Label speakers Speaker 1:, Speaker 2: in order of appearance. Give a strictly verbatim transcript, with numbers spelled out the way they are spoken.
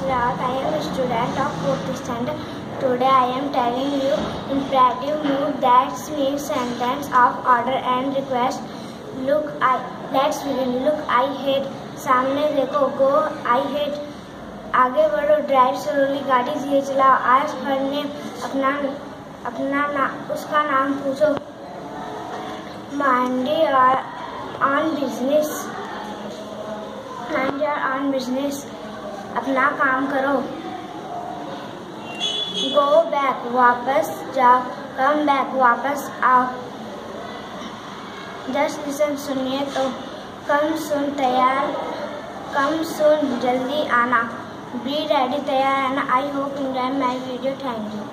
Speaker 1: Rahat. I am a student of fourth standard. Today I am telling you imperative mood that means sentence of order and request. Look, I let's begin. Look, I hate. सामने देखो. Go, I hate. आगे बढ़ो. Drive slowly. गाड़ी धीरे चलाओ. Ask her name. अपना अपना ना उसका नाम पूछो. Mind your own business. Mind your own business. अपना काम करो. Go back. वापस जाओ. Come back. वापस आओ. Just listen. सुनिए तो. Come soon. तैयार. Come soon. जल्दी आना. Be ready. तैयार आना. I hope you enjoy my video. Thank you.